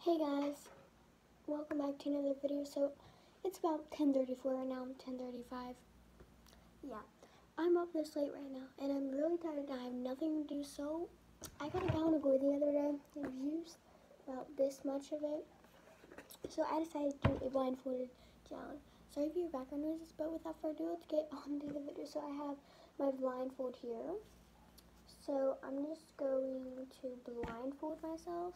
Hey guys, welcome back to another video. So it's about 10:34 right now. I'm 10:35. Yeah, I'm up this late right now, and I'm really tired. And I have nothing to do. So I got a gallon of glue the other day. I've used about this much of it. So I decided to do a blindfolded challenge. Sorry for your background noises, but without further ado, let's get on to the video. So I have my blindfold here. So I'm just going to blindfold myself.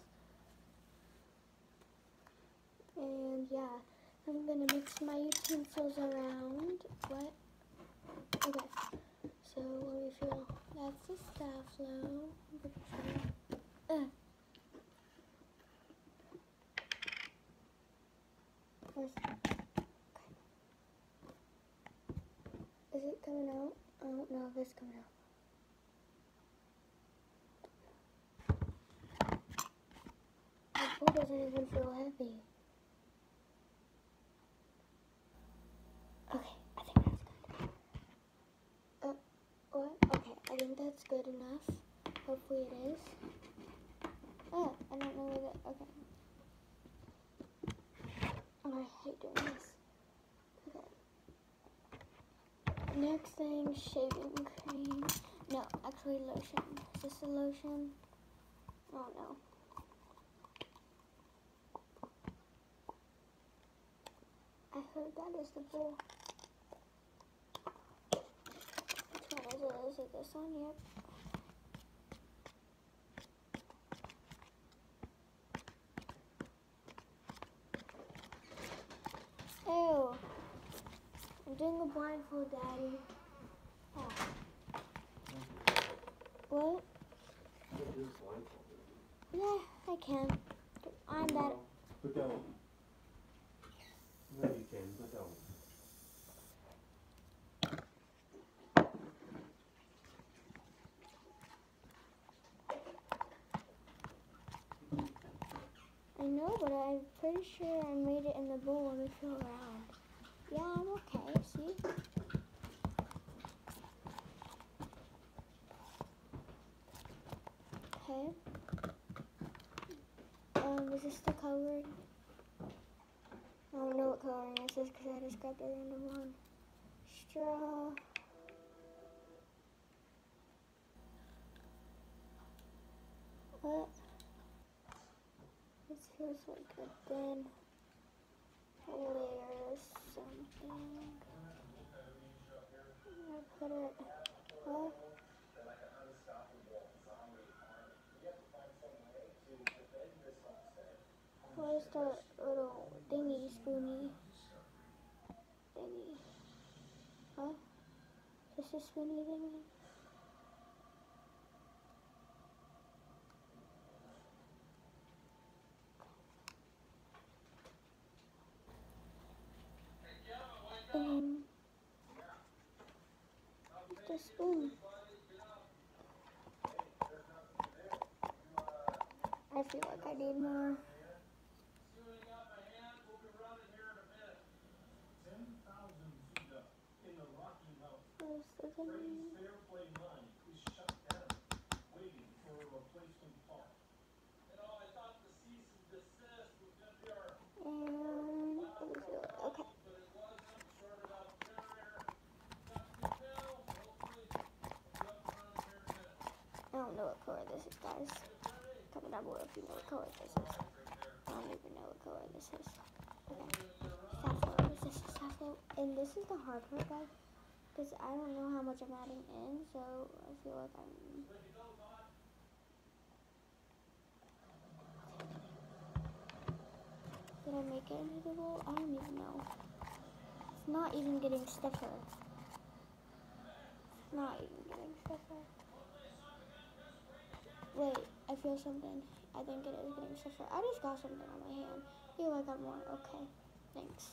And yeah, I'm gonna mix my utensils around. What? Okay. So let me feel. That's the staff low. I'm pretty sure. Where's? Okay. Is it coming out? I don't know if it's coming out. My bowl doesn't even feel heavy. Okay, I think that's good. What? Okay, I think that's good enough. Hopefully it is. I don't know where that. Okay. Oh, I hate doing this. Okay. Next thing, shaving cream. No, actually lotion. Is this a lotion? Oh no. I heard that is the bowl. Which one is it? Is it this one? Yep. Ew. I'm doing a blindfold, Daddy. Oh. What? Yeah, I can. I'm that. But don't. No, you can, but don't. I know, but I'm pretty sure I made it in the bowl. Let me feel around. Yeah, I'm okay. See? Okay. Is this the coloring? I don't know what coloring this is because I just grabbed a random one. Straw. What? This feels like a thin layer or something. I'm gonna put it. What? What is the little thingy spoony thingy? Huh? Is this a spoony thingy? The spoon. I feel like I need more. Where's the thingy? And let me feel it. Okay. I don't know what color this is, guys. Comment down below if you know what color this is. I don't even know what color this is. Okay. Safflow. Is this a safflow? And this is the hard part, guys. Because I don't know how much I'm adding in, so I feel like I'm... Did I make it into the bowl? I don't even know. It's not even getting stiffer. It's not even getting stiffer. Wait, I feel something. I think it is getting stiffer. I just got something on my hand. I feel like I'm more. Okay, thanks.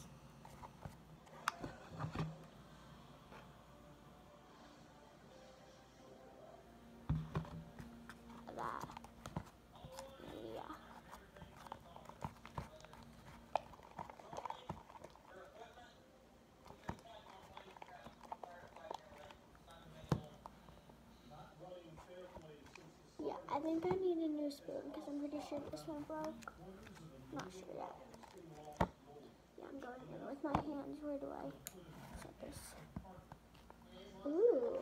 That. Yeah. Yeah, I think I need a new spoon because I'm pretty sure this one broke. Not sure yet. Yeah, I'm going in with my hands. Where do I set this? Ooh.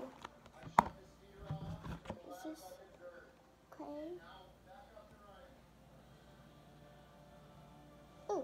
Is this okay? Ooh.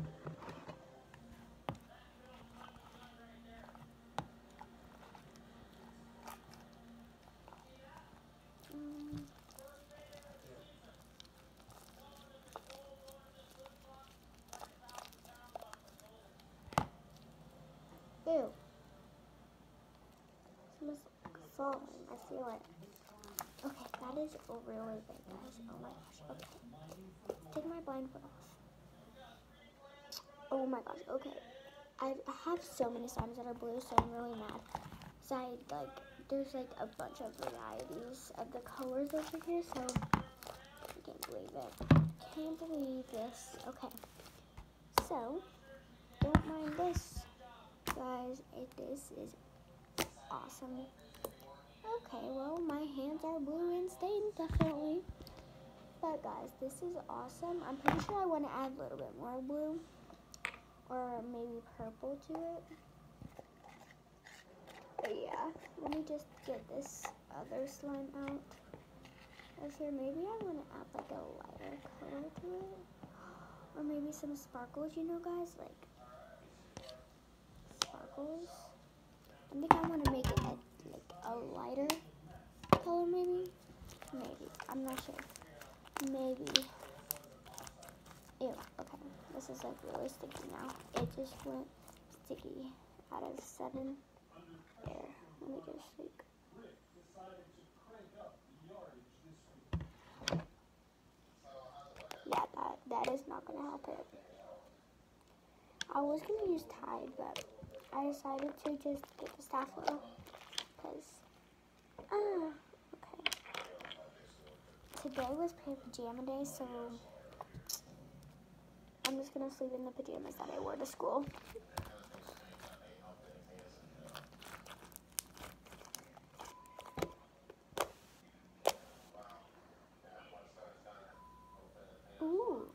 Ew. Someone's falling. I feel it. Okay, that is really big, guys. Oh my gosh. Okay. Take my blindfold off. Oh my gosh. Okay. I have so many slimes that are blue, so I'm really mad. So there's like a bunch of varieties of the colors over here, so I can't believe it. Can't believe this. Okay. So, don't mind this, guys. This is awesome. Okay, well, my hands are blue and stained, definitely. But, guys, this is awesome. I'm pretty sure I want to add a little bit more blue or maybe purple to it. But, yeah, let me just get this other slime out. Here, maybe I want to add, like, a lighter color to it. Or maybe some sparkles, you know, guys? Like, sparkles. I think I want to make it a lighter color, maybe. Maybe. I'm not sure. Maybe. Ew. Okay. This is like really sticky now. It just went sticky out of 7. There. Let me just like. Yeah, that is not gonna help it. I was gonna use Tide, but I decided to just get the Staflo because. Okay. Today was pajama day, so I'm just gonna sleep in the pajamas that I wore to school. Ooh.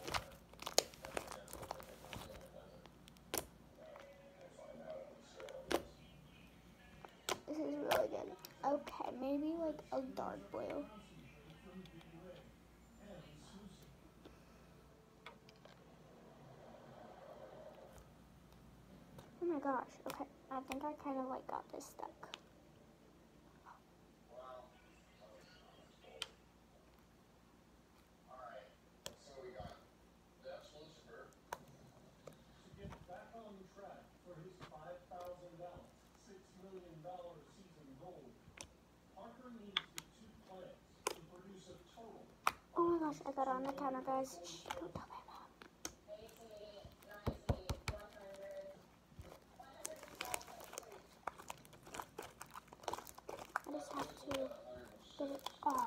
This is really good. Okay, maybe like a dark blue. Oh my gosh, okay. I think I kind of like got this stuck. Oh my gosh, I got it on the counter, guys. Shh, don't tell my mom. I just have to get it off.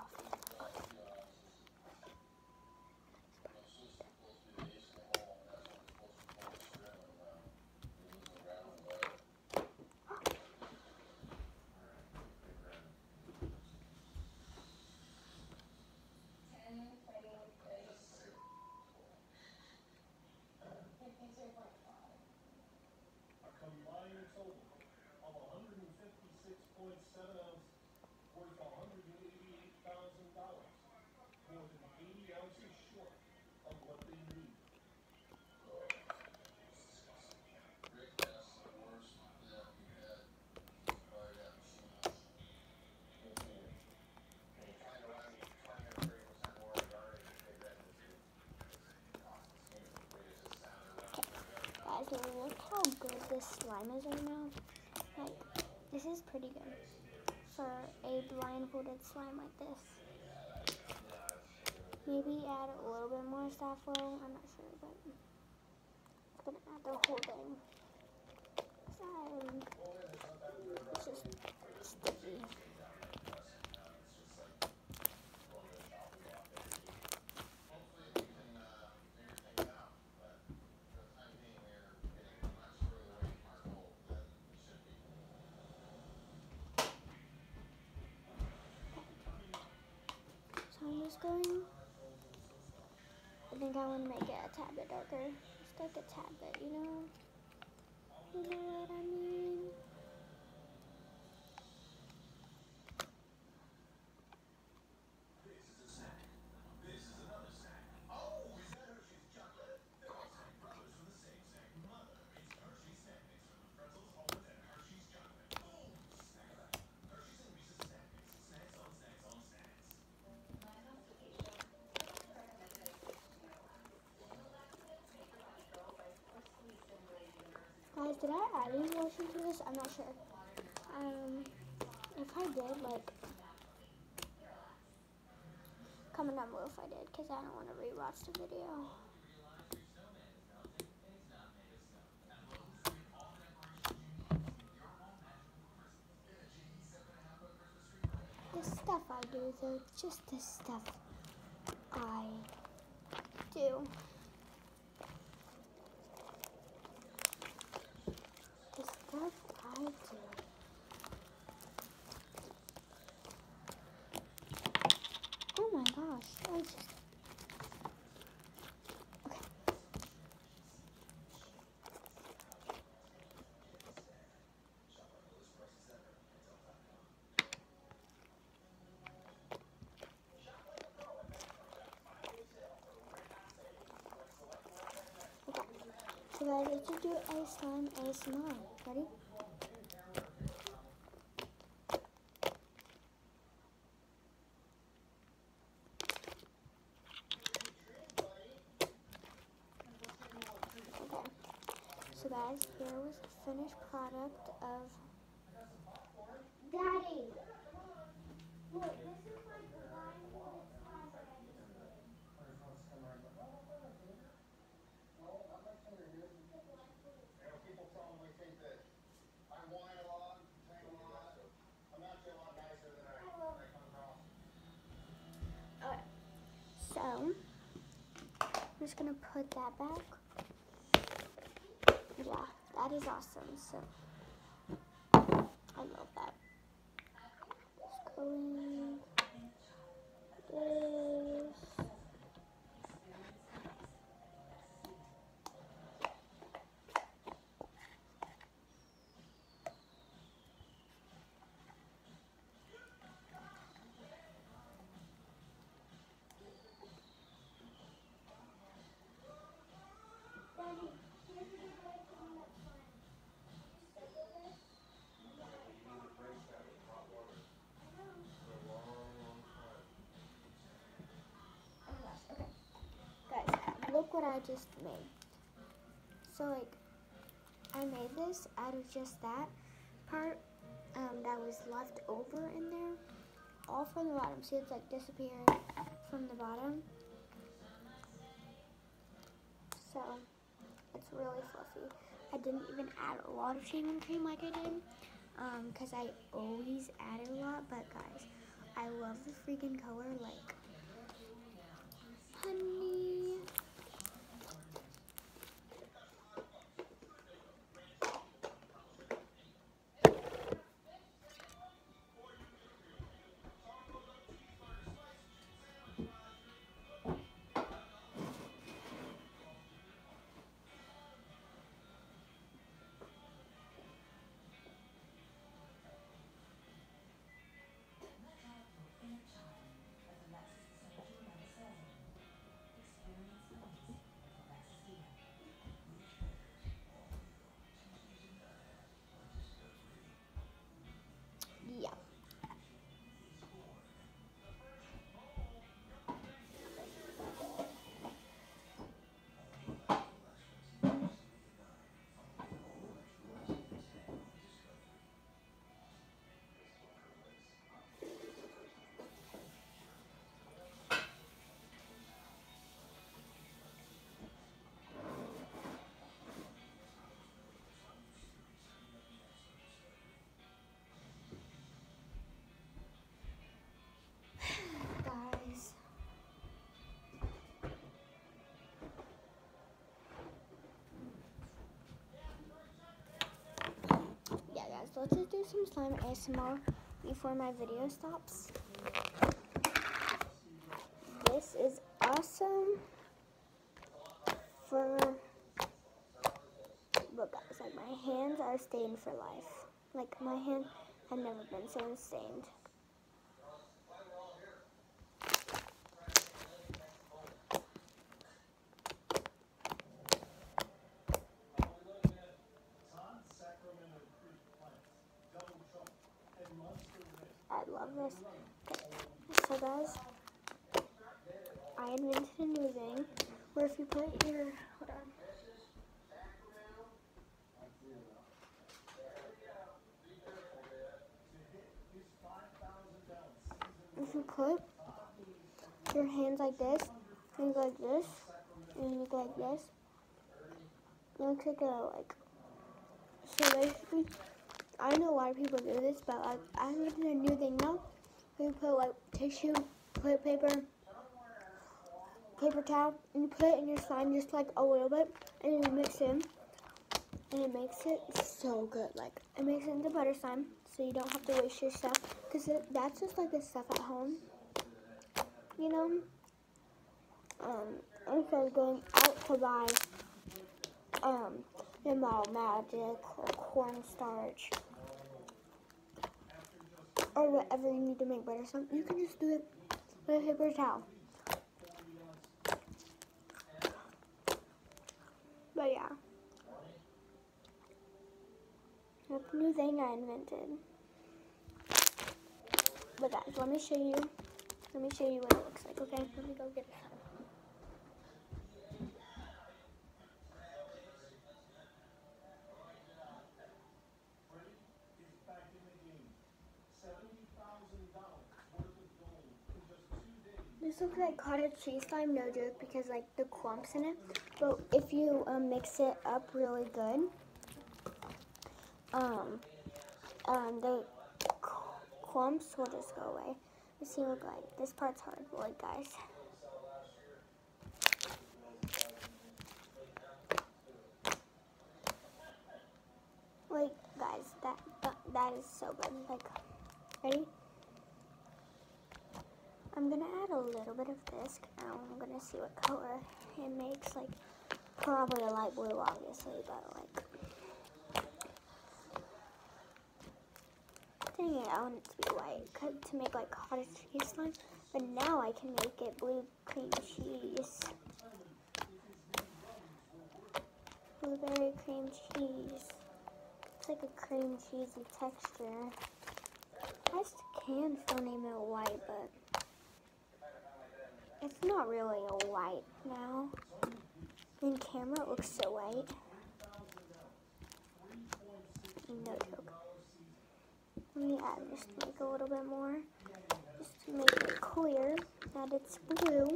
Guys, look how good this slime is right now. Like, this is pretty good for a blindfolded slime like this. Maybe add a little bit more Staflo. I'm not sure, but it's gonna add the whole thing. It's just sticky. So I'm just going I think I want to make it a tad bit darker. Just like a tad bit, you know? You know what I mean? Guys, did I add any lotion to this? I'm not sure. If I did, like, comment down below if I did, because I don't want to rewatch the video. The stuff I do, though, just the stuff I do. The stuff I do. Oh my gosh, that was just... Okay. So guys, let's do a slime ASMR. Ready? Okay. So guys, here was the finished product of... Daddy! Look, this is like the line for the slime that I just did. People probably think that I whine a lot, complain a lot. I'm actually a lot nicer than I come across. Okay. So, I'm just gonna put that back. Yeah, that is awesome. So, I love that. Just going this. Guys, look what I just made. So like, I made this out of just that part that was left over in there, all from the bottom. See, it's like disappeared from the bottom. So it's really fluffy. I didn't even add a lot of shaving cream like I did, because I always added a lot. But guys, I love the freaking color, like, honey. Yeah. Guys. Yeah, guys, let's just do some slime ASMR before my video stops. This is awesome. But guys, like my hands are stained for life. Like my hands have never been so stained. I love this. Okay. So guys, I invented a new thing where if you put your, hold on. If you put your hands like this, and you go like this, and you go like this, it looks like so basically, I know a lot of people do this, but like, I invented a new thing now. You put like tissue, put paper towel, and you put it in your slime just like a little bit, and you mix it in, and it makes it so good. Like, it makes it into butter slime, so you don't have to waste your stuff, because that's just like the stuff at home, you know? Instead of going out to buy, Mall Magic or cornstarch, or whatever you need to make butter slime, you can just do it with a paper towel. But yeah, that's a new thing I invented. But guys, let me show you what it looks like, okay? Let me go get it. This looks like cottage cheese slime, no joke, because like the clumps in it. But if you mix it up really good, the clumps will just go away. Let's see what it looks like. This part's hard, but like guys. Like guys, that is so good. Like, ready? I'm gonna add a little bit of this. Now I'm gonna see what color it makes. Like, probably a light blue, obviously, but like, dang it, I want it to be white to make like cottage cheese slime. But now I can make it blue cream cheese, blueberry cream cheese. It's like a cream cheesy texture. I can still name it white, but it's not really a white now. In camera, it looks so white. No joke. Let me add this to make a little bit more, just to make it clear that it's blue.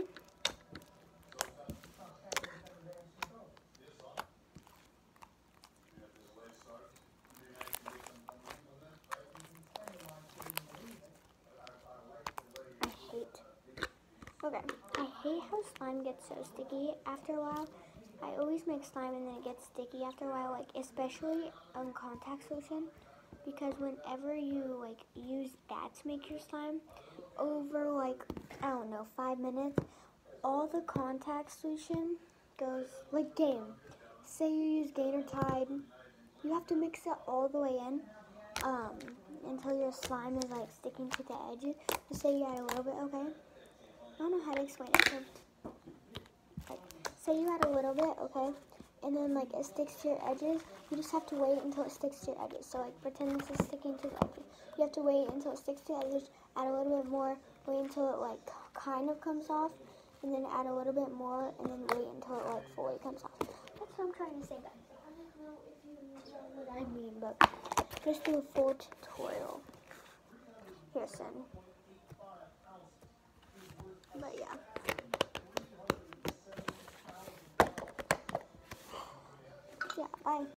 Okay, I hate how slime gets so sticky after a while. I always make slime and then it gets sticky after a while, like especially contact solution, because whenever you like use that to make your slime, over like, I don't know, 5 minutes, all the contact solution goes, like Gain. Say you use Gain or Tide, you have to mix it all the way in until your slime is like sticking to the edges. Just say you add a little bit, okay? I don't know how to explain it. So, like, say you add a little bit, okay, and then like it sticks to your edges. You just have to wait until it sticks to your edges. So like, pretend this is sticking to the edges. You have to wait until it sticks to the edges. Add a little bit more. Wait until it like kind of comes off, and then add a little bit more, and then wait until it like fully comes off. That's what I'm trying to say, guys. I don't know if you know what I mean, but just do a full tutorial. Here, son. But yeah. Yeah, bye.